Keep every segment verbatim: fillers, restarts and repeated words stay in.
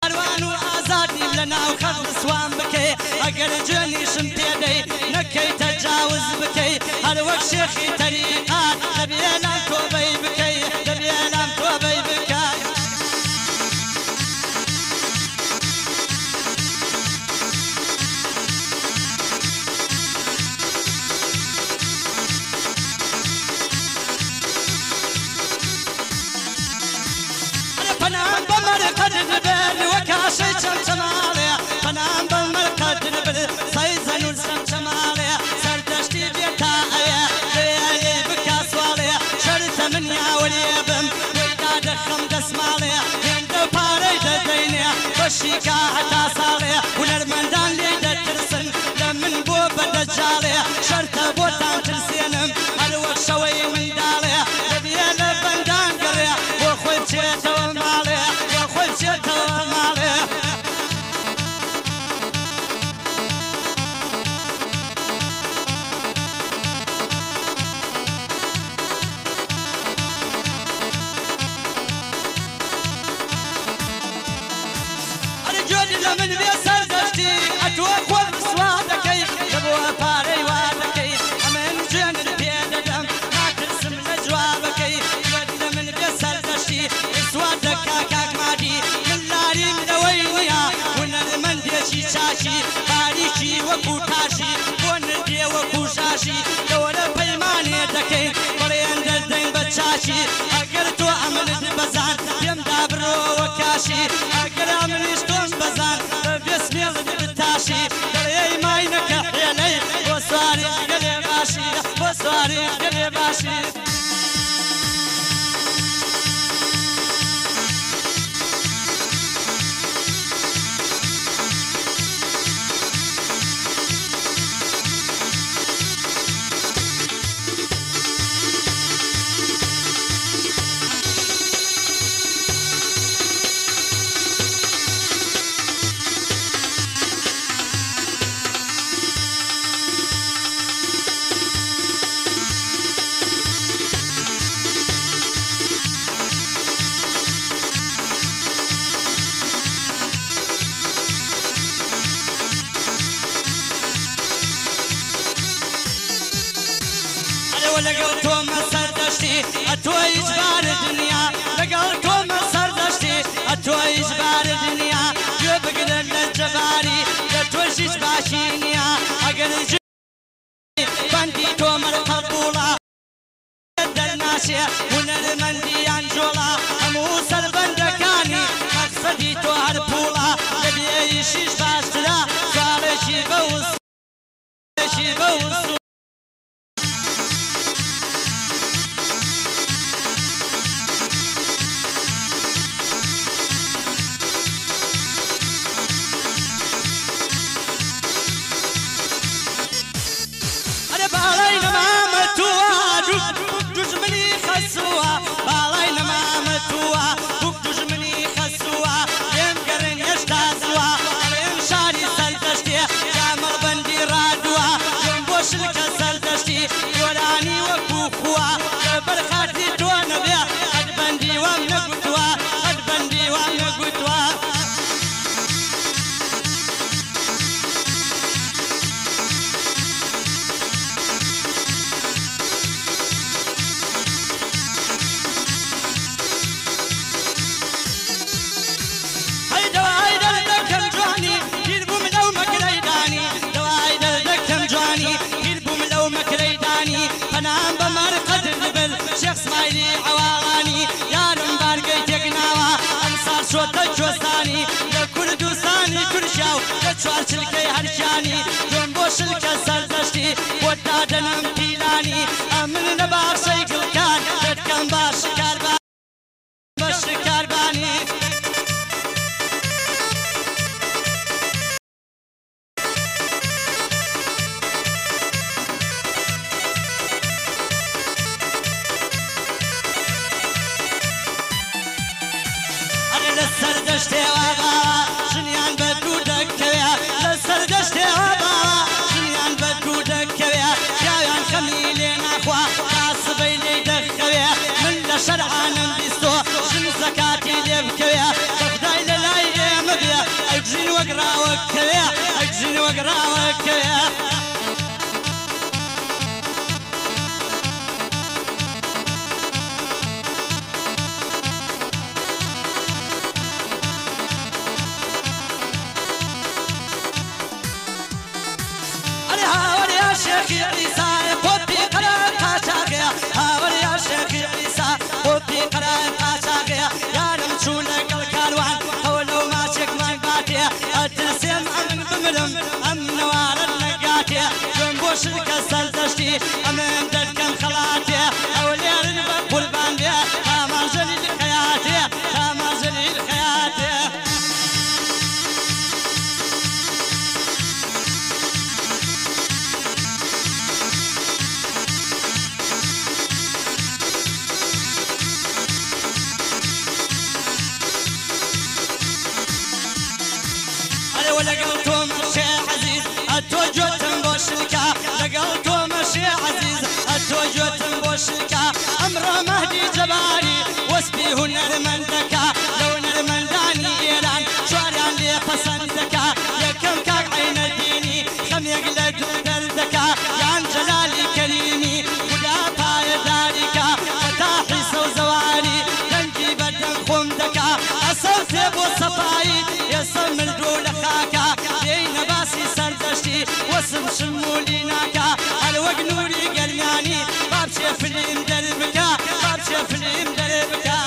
کاروان و ئازادیم لە ناو خەڵ سوان بکەی ئەگەر جوێنیشم پێدەی نەکەی تەجاوز بکەی هەر وەک شێخی تەریقات دەبێ لام تۆبەی بکەی دەبێ لام تۆبەی بکەی فنان بمرقد نبل وكاشي چمچمالي فنان بمرقد نبل سيزن والسمچمالي سردشتي بيتاعي بيالي بكاسوالي شرط من ياوليبم ويدا دخم دسمالي هند باري دديني وشيكا حتى صالي ونرمندان لي دترسن لمن بو بدجالي شرط بوتان ترسينم هلوك شوي من دالي دبيال بندان قري وخوي بشيتو من بيسر دشتي أتوقف سوادكي لبوا باري وادكي أمن جن بيدم ما ترسم لجوابكي بدل من بيسر دشتي سوادك كاك مادي من لاري مدوينيا ونرمن ديشي شاشي باريشي وكوتاشي وندي وكوشاشي دولة بيماني دكي بريان دردين بتشاشي أقرتو أمن دبزان يم دابرو وكاشي أقر أمن يشتون بزان باسمي البتاشي قلي ماينك حيلي وصاري قلي ماشي وصاري قلي ماشي لقل توم سردشتي أتوى إجبار الدنيا لقل توم سردشتي أتوى إجبار الدنيا جو بقدر للجباري لتوشيش باشينيا أقل جباري بندي توم القبولة الناشي ونرمندي انجولا اموس البندكاني مقصدي تو هربولا لبي يشيش باشترا صالشي بوس صالشي بوس بالاينا ما متوا دجمني خسوا بالاينا ما متوا دجمني خسوا يم قرن يشتازوا عليهم شاري سلدشتي كامل بندي رادوا يم بوش لك سلدشتي ولاني وكوخوا قبل خاطي دون بيا قد بندي وامن قدوا قد بندي وامن قدوا فنان بمرقد النبل شيخ اسماعيلي عوالاني يارم بارقي تقناوا انصار شوطة جوستاني لكردوستاني كرشاو لتشوار شلكي هرشاني جون بوش الكسر دشتي ودادنم بيلاني امن نبار شيق الكار تدكن باش كارباني باش كارباني لسردشتي وابا شنيان بدو دكويا لسردشتي وابا شنيان بدو دكويا يان خميلين اخوا قاصبي لي دخويا من لشرعان بيستو شن زكاتي لبكويا دكيا شيخ عيسى قطي قرار قاشاقيا هاور يا شيخ عيسى قطي قرار قاشاقيا يا نمشولك الكالوان هولو ماشيك من باتيا التسيم أمن بمرم أمن وار النقاتيا جنبوش الكسل تشتي أمن دلكم خلاتيا أولياء الباب قربان بيا هاما زليل خياتيا هاما زليل خياتيا ولقلتم شيء عزيز التوجه تنبوشلكا لقلتم شيء عزيز التوجه تنبوشلكا أمر مهدي جباري واسبيهن المندكا لون المنداني إيران شواريان لي قصندكا يكم كاك عين الديني خم يقلق دردكا يان جلالي كريمي ودا باي داركا فتاحي سو زواري تنجي بدن خمدكا أصوتي بو صفاي يسم الدولة خاكا دينا باسي سردشتي واسم شموليناكا الوق نوري قرناني باب شيف الامدربكا باب شيف الامدربكا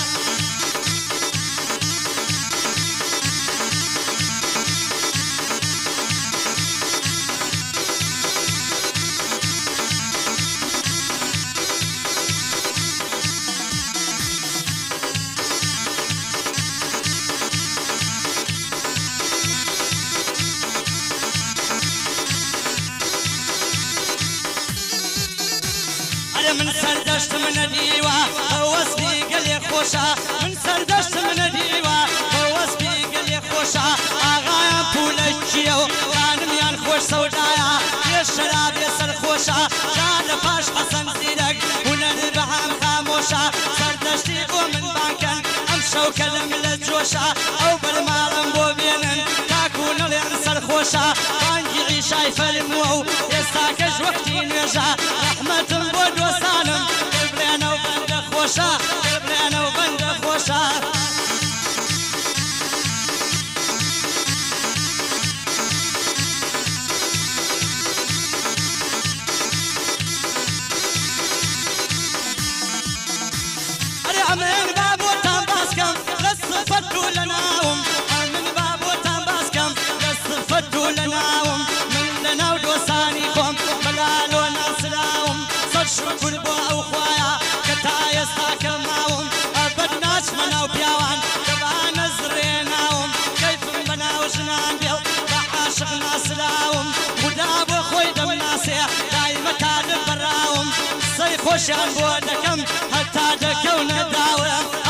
من سردشت من ديوا واسبي قلي خوشا من سردشت من ديوا واسبي قلي خوشا اغايا بولجيو خانم يان خوش سودايا يا الشراب يسر خوشا شاد باش حسن زيدك ونربعام خاموشا سردشتي ومن بانكن امشو كلم للجوشا او بالمالم بوبينن تاكون الانسر خوشا بانجي عيشاي فالمو يستاكج وقتي نجا رحمة بود وسالم قبلنا وبند خوشا قبلنا وبند خوشا من بابو تنباسكم لصفتوا لناهم من بابو تنباسكم لصفتوا لناهم من لنا ودوسانيكم بلالو نسلاهم صد شكر بو او خوايا كتايا ساكماهم بدناش مناو بياوان تبعنا زريناهم كيف بناو جنان بيو بعاشق ناسلاهم ودابو خوي دم ناسيا دايما تاد براهم صي خوش عن بودكم حتى دكونا داوم